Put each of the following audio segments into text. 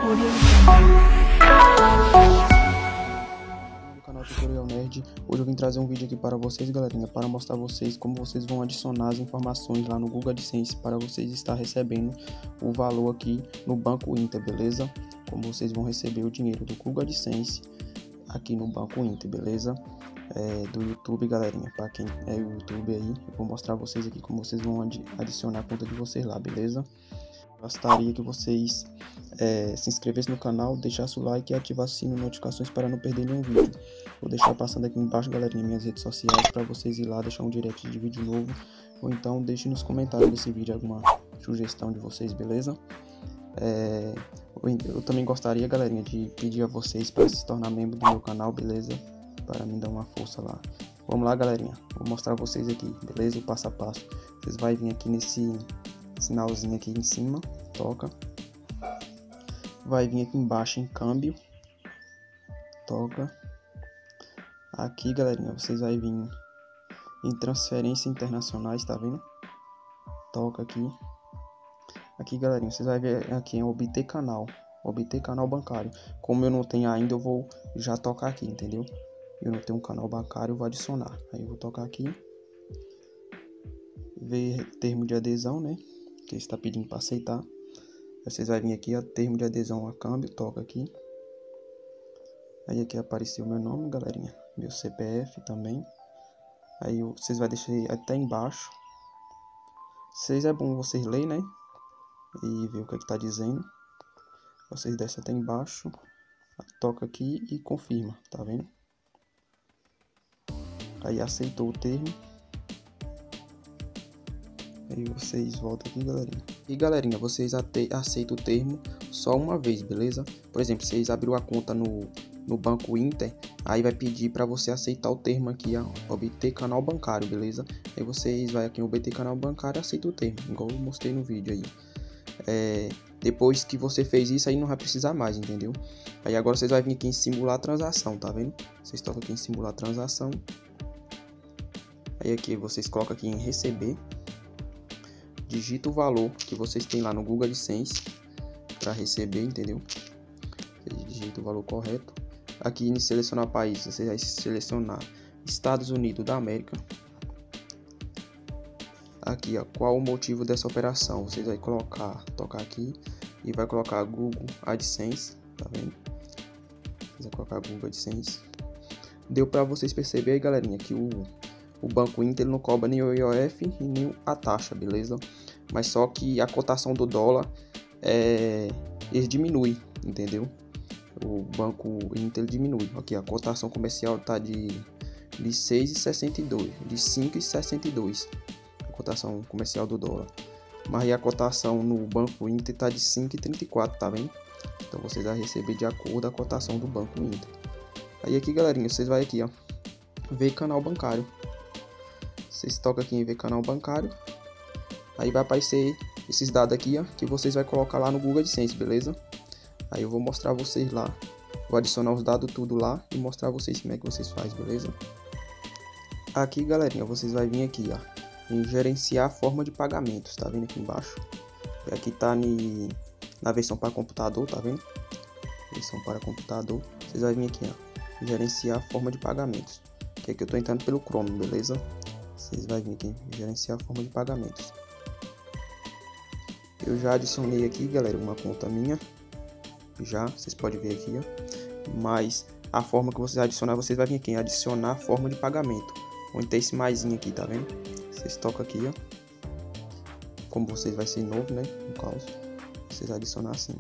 Do canal Tutorial Nerd. Hoje eu vim trazer um vídeo aqui para vocês, galerinha, para mostrar a vocês como vocês vão adicionar as informações lá no Google AdSense para vocês estar recebendo o valor aqui no Banco Inter, beleza? Como vocês vão receber o dinheiro do Google AdSense aqui no Banco Inter, beleza? Do YouTube, galerinha, para quem é o YouTube aí, eu vou mostrar a vocês aqui como vocês vão adicionar a conta de vocês lá, beleza? Gostaria que vocês se inscrevessem no canal, deixassem o like e ativassem o sino de notificações para não perder nenhum vídeo. Vou deixar passando aqui embaixo, galerinha, minhas redes sociais para vocês ir lá deixar um direct de vídeo novo, ou então deixem nos comentários desse vídeo alguma sugestão de vocês, beleza? Eu também gostaria, galerinha, de pedir a vocês para se tornar membro do meu canal, beleza? Para me dar uma força lá. Vamos lá, galerinha, vou mostrar a vocês aqui, beleza? O passo a passo. Vocês vão vir aqui nesse sinalzinho aqui em cima, toca. Vai vir aqui embaixo em câmbio, toca. Aqui, galerinha, vocês vão vir em transferência internacionais, tá vendo? Toca aqui. Aqui, galerinha, vocês vão ver aqui em obter canal bancário. Como eu não tenho ainda, eu vou já tocar aqui, entendeu? Eu não tenho um canal bancário, eu vou adicionar. Aí eu vou tocar aqui. Ver termo de adesão, né? Que está pedindo para aceitar. Aí vocês vão vir aqui, ó, termo de adesão a câmbio, toca aqui. Aí aqui apareceu meu nome, galerinha, meu CPF também. Aí vocês vão deixar até embaixo. É bom vocês lerem, né? E ver o que está dizendo. Vocês descem até embaixo, toca aqui e confirma, tá vendo? Aí aceitou o termo. Aí vocês voltam aqui, galerinha. E galerinha, vocês aceitam o termo só uma vez, beleza? Por exemplo, vocês abriram a conta no Banco Inter, aí vai pedir para você aceitar o termo aqui, ó, obter canal bancário, beleza? Aí vocês vai aqui em obter canal bancário e aceita o termo, igual eu mostrei no vídeo aí. Depois que você fez isso, aí não vai precisar mais, entendeu? Aí agora vocês vão vir aqui em simular transação, tá vendo? Vocês tocam aqui em simular transação. Aí aqui vocês colocam aqui em receber. Digita o valor que vocês têm lá no Google AdSense para receber, entendeu? Digita o valor correto. Aqui em selecionar país, você vai selecionar Estados Unidos da América. Aqui, ó, qual o motivo dessa operação? Vocês vai tocar aqui e vai colocar Google AdSense, tá vendo? Vocês vai colocar Google AdSense. Deu para vocês perceber aí, galerinha, que o Banco Inter não cobra nem o IOF e nem a taxa, beleza? Mas só que a cotação do dólar ele diminui, entendeu? O Banco Inter diminui. Aqui a cotação comercial tá de 6,62, de 5,62. A cotação comercial do dólar. Mas aí a cotação no Banco Inter tá de 5,34, tá vendo? Então vocês vão receber de acordo com a cotação do Banco Inter. Aí aqui, galerinha, vocês vão aqui, ó, ver canal bancário. Vocês tocam aqui em ver canal bancário. Aí vai aparecer esses dados aqui, ó, que vocês vai colocar lá no Google AdSense, beleza? Aí eu vou mostrar vocês lá. Vou adicionar os dados tudo lá e mostrar vocês como é que vocês fazem, beleza? Aqui, galerinha, vocês vai vir aqui, ó, em gerenciar forma de pagamentos, tá vendo aqui embaixo? E aqui tá na versão para computador, tá vendo? Versão para computador. Vocês vai vir aqui, ó, gerenciar forma de pagamentos. Que aqui eu tô entrando pelo Chrome, beleza? Vocês vão vir aqui, gerenciar a forma de pagamentos. Eu já adicionei aqui, galera, uma conta minha. Já, vocês podem ver aqui, ó. Mas a forma que vocês adicionar, vocês vão vir aqui em adicionar forma de pagamento. Onde tem esse maisinho aqui, tá vendo? Vocês tocam aqui, ó. Como vocês vai ser novo, né? No caso, vocês adicionar assim.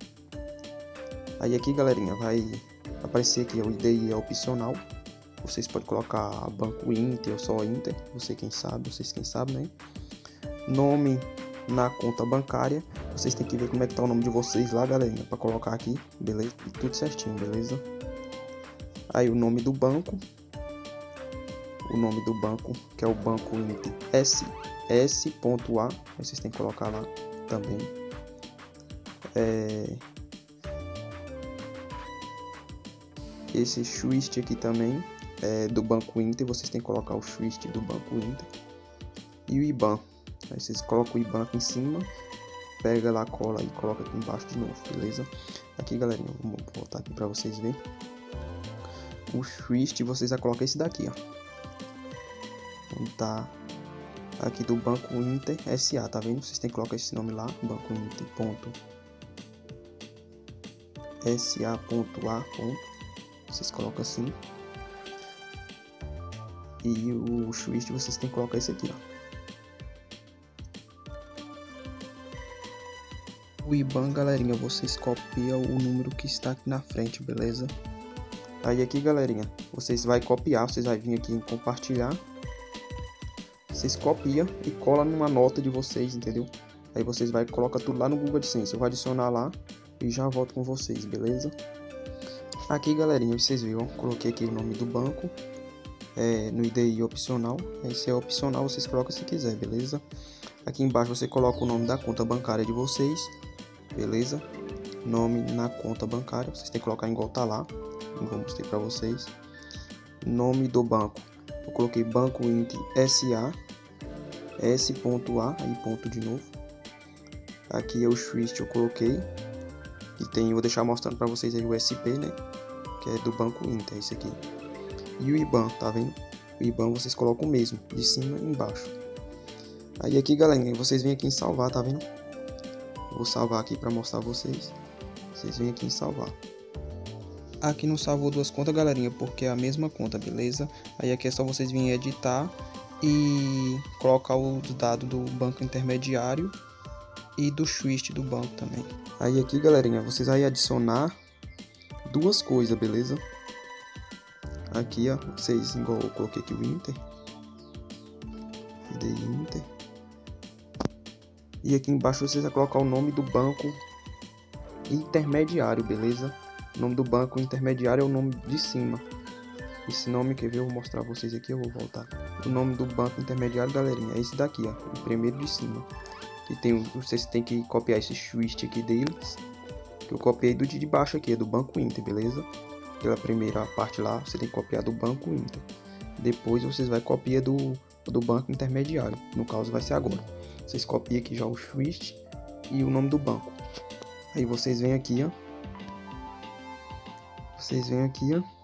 Aí aqui, galerinha, vai aparecer aqui, ó, o ID é opcional. Vocês podem colocar Banco Inter ou só Inter, vocês quem sabe, né? Nome na conta bancária, vocês têm que ver como é que tá o nome de vocês lá, galerinha, para colocar aqui, beleza? E tudo certinho, beleza? Aí o nome do banco, que é o Banco Inter S.A, vocês têm que colocar lá também. Esse Swift aqui também do Banco Inter, vocês têm que colocar o Swift do Banco Inter e o IBAN. Aí vocês colocam o IBAN aqui em cima pega lá, cola e coloca aqui embaixo de novo, beleza? Aqui, galerinha, vou voltar aqui pra vocês verem. O Swift, vocês já colocam esse daqui, ó. Tá aqui do Banco Inter SA, tá vendo? Vocês tem que colocar esse nome lá, Banco Inter.sa.a. Vocês colocam assim. E o Swift vocês tem que colocar esse aqui, ó. O IBAN, galerinha, vocês copiam o número que está aqui na frente, beleza? Aí aqui, galerinha, vocês vai copiar, vocês vai vir aqui em compartilhar. Vocês copiam e colam numa nota de vocês, entendeu? Aí vocês vai colocar tudo lá no Google AdSense. Eu vou adicionar lá e já volto com vocês, beleza? Aqui, galerinha, vocês viram, coloquei aqui o nome do banco no IDI opcional. Esse é opcional, vocês colocam se quiser, beleza? Aqui embaixo você coloca o nome da conta bancária de vocês, beleza? Nome na conta bancária, vocês tem que colocar igual tá lá. Eu vou mostrar para vocês. Nome do banco, eu coloquei Banco Inter SA, S.A, aí ponto de novo. Aqui é o Swift, eu coloquei. E tem, vou deixar mostrando para vocês aí o SP, né? Que é do Banco Inter, esse aqui. E o IBAN, tá vendo? O IBAN vocês colocam o mesmo, de cima e embaixo. Aí aqui, galerinha, vocês vêm aqui em salvar, tá vendo? Vou salvar aqui para mostrar a vocês. Vocês vêm aqui em salvar. Aqui não salvou duas contas, galerinha, porque é a mesma conta, beleza? Aí aqui é só vocês virem editar e colocar os dados do banco intermediário e do Swift do banco também. Aí aqui, galerinha, vocês vão adicionar duas coisas, beleza? Aqui, ó, vocês, igual eu coloquei aqui o Inter. IDI Inter. E aqui embaixo vocês vão colocar o nome do banco intermediário, beleza? O nome do banco intermediário é o nome de cima. Esse nome, quer ver? Eu vou mostrar pra vocês aqui, eu vou voltar. O nome do banco intermediário, galerinha, é esse daqui, ó. O primeiro de cima. Que tem, vocês tem que copiar esse Swift aqui deles. Que eu copiei do de baixo aqui, é do Banco Inter, beleza? Pela primeira parte lá, você tem que copiar do Banco Inter. Depois vocês vai copiar do banco intermediário. No caso vai ser agora. Vocês copiam aqui já o Swift e o nome do banco. Aí vocês vêm aqui, ó. Vocês vêm aqui, ó.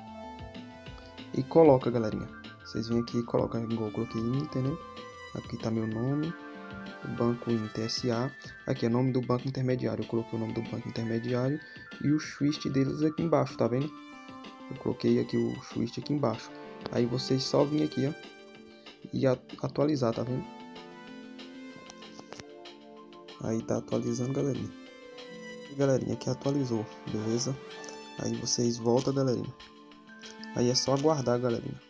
E coloca, galerinha. Vocês vêm aqui e colocam, igual eu coloquei Inter, né? Aqui tá meu nome. Banco Inter SA. Aqui é o nome do banco intermediário. Eu coloquei o nome do banco intermediário. E o Swift deles aqui embaixo, tá vendo? Eu coloquei aqui o Swift aqui embaixo. Aí vocês só vêm aqui, ó. E atualizar, tá vendo? Aí tá atualizando, galerinha. E galerinha, aqui atualizou, beleza? Aí vocês voltam, galerinha. Aí é só aguardar, galerinha.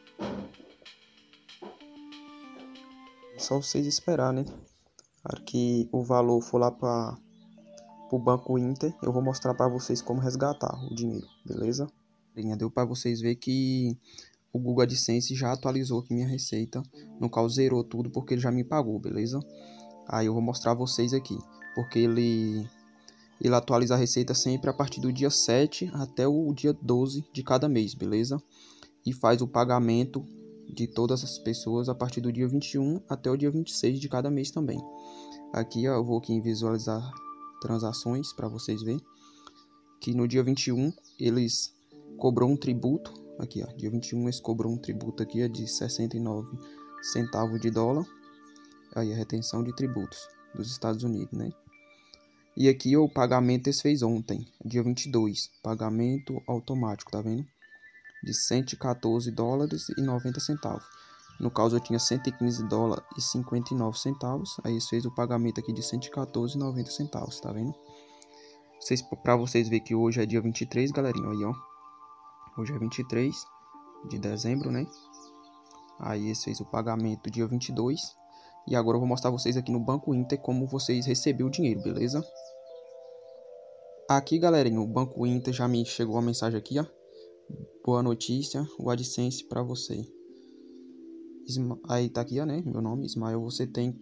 É só vocês esperar, né? Para que o valor for lá para o Banco Inter, eu vou mostrar para vocês como resgatar o dinheiro, beleza? Deu para vocês ver que o Google AdSense já atualizou aqui minha receita. No caso, zerou tudo porque ele já me pagou, beleza? Aí eu vou mostrar a vocês aqui, porque ele atualiza a receita sempre a partir do dia 7 até o dia 12 de cada mês, beleza? E faz o pagamento de todas as pessoas a partir do dia 21 até o dia 26 de cada mês também. Aqui ó, eu vou aqui em visualizar transações para vocês verem que no dia 21 eles cobrou um tributo. Aqui ó, dia 21 eles cobrou um tributo aqui de 69 centavos de dólar. Aí a retenção de tributos dos Estados Unidos, né? E aqui o pagamento eles fez ontem, dia 22, pagamento automático, tá vendo? De 114 dólares e 90 centavos. No caso eu tinha 115 dólares e 59 centavos, aí eles fez o pagamento aqui de 114 e 90 centavos, tá vendo? Para vocês verem que hoje é dia 23, galerinha, aí ó. Hoje é 23 de dezembro, né? Aí eles fez o pagamento dia 22. E agora eu vou mostrar vocês aqui no Banco Inter como vocês receberam o dinheiro, beleza? Aqui, galerinha, o Banco Inter já me chegou a mensagem aqui, ó. Boa notícia, o AdSense para você. Aí tá aqui, ó, né? Meu nome, Ismael. Você tem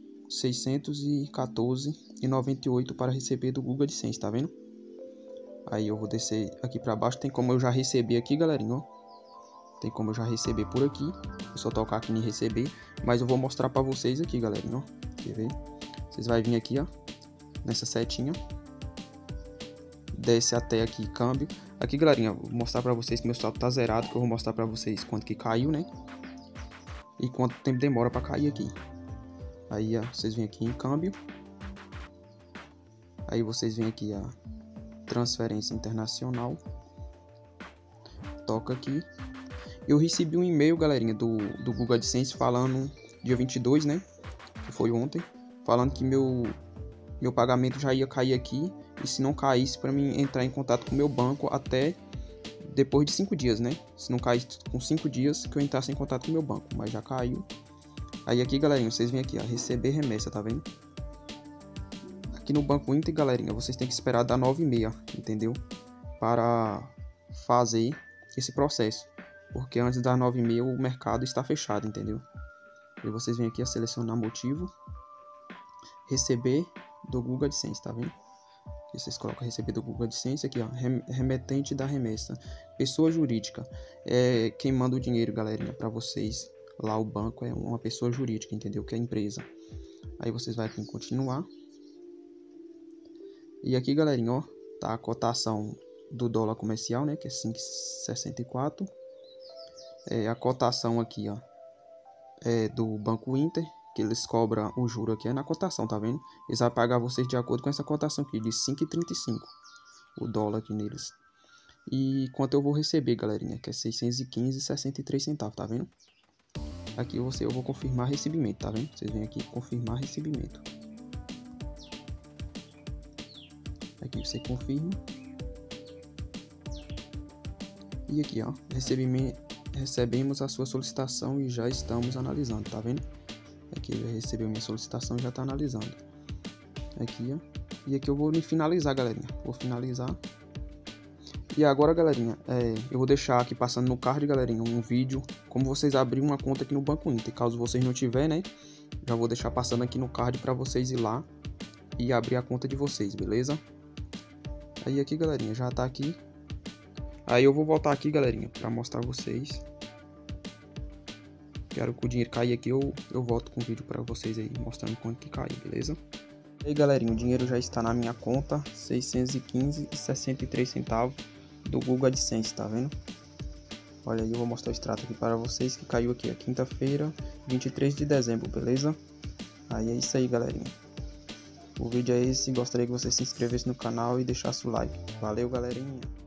614,98 para receber do Google AdSense, tá vendo? Aí eu vou descer aqui para baixo. Tem como eu já receber aqui, galerinha, ó. Tem como eu já receber por aqui. Eu só tocar aqui em receber. Mas eu vou mostrar para vocês aqui, galerinha, ó. Quer ver? Vocês vão vir aqui, ó. nessa setinha. Desce até aqui, câmbio. Aqui, galerinha, vou mostrar pra vocês que meu saldo tá zerado, que eu vou mostrar pra vocês quanto que caiu, né? E quanto tempo demora pra cair aqui. Aí, ó, vocês vêm aqui em câmbio. Aí vocês vêm aqui a transferência internacional. Toca aqui. Eu recebi um e-mail, galerinha, do Google AdSense falando, dia 22, né? Que foi ontem. Falando que meu pagamento já ia cair aqui. E se não caísse, para mim entrar em contato com o meu banco até depois de 5 dias, né? Se não caísse com 5 dias, que eu entrasse em contato com o meu banco. Mas já caiu. Aí aqui, galerinha, vocês vêm aqui, ó, receber remessa, tá vendo? Aqui no Banco Inter, galerinha, vocês têm que esperar dar 9h30, entendeu? Para fazer esse processo. Porque antes das 9h30 o mercado está fechado, entendeu? E vocês vêm aqui a selecionar motivo. Receber do Google AdSense, tá vendo? Aqui vocês colocam receber do Google AdSense, aqui ó, remetente da remessa. Pessoa jurídica, quem manda o dinheiro, galerinha, para vocês. Lá o banco é uma pessoa jurídica, entendeu? Que é a empresa. Aí vocês vão aqui em continuar. E aqui, galerinha, ó, tá a cotação do dólar comercial, né? Que é 5,64. A cotação aqui, ó, é do Banco Inter, que eles cobram o juro aqui, é na cotação, tá vendo? Eles vão pagar vocês de acordo com essa cotação aqui, de 5,35 o dólar aqui neles. E quanto eu vou receber, galerinha, que é 615,63 centavos, tá vendo? Aqui eu vou confirmar recebimento, tá vendo? Vocês vêm aqui confirmar recebimento. Aqui você confirma. E aqui, ó, recebemos a sua solicitação e já estamos analisando, tá vendo? Aqui ele recebeu minha solicitação e já tá analisando. Aqui, ó. E aqui eu vou me finalizar, galerinha. Vou finalizar. E agora, galerinha, eu vou deixar aqui passando no card, galerinha, um vídeo como vocês abrirem uma conta aqui no Banco Inter. Caso vocês não tiverem, né, já vou deixar passando aqui no card para vocês ir lá e abrir a conta de vocês, beleza? Aí aqui, galerinha, já tá aqui. Aí eu vou voltar aqui, galerinha, para mostrar a vocês. Quero que o dinheiro caia aqui, eu volto com o vídeo para vocês aí, mostrando quanto que cai, beleza? E aí, galerinha, o dinheiro já está na minha conta, 615,63 centavos do Google AdSense, tá vendo? Olha aí, eu vou mostrar o extrato aqui para vocês, que caiu aqui, quinta-feira, 23 de dezembro, beleza? Aí é isso aí, galerinha. O vídeo é esse, gostaria que você se inscrevesse no canal e deixasse o like. Valeu, galerinha!